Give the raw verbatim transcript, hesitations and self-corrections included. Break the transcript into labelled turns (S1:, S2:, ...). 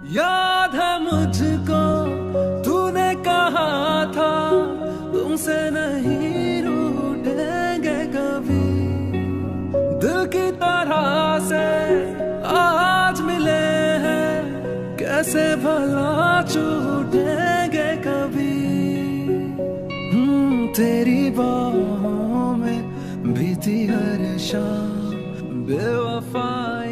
S1: याद है मुझको तूने कहा था तुमसे नहीं रूठेंगे कभी। दिल की तरह से आज मिले हैं, कैसे भला छूटेंगे कभी। हम्म तेरी बाहों में बीती हर शाम बेवफा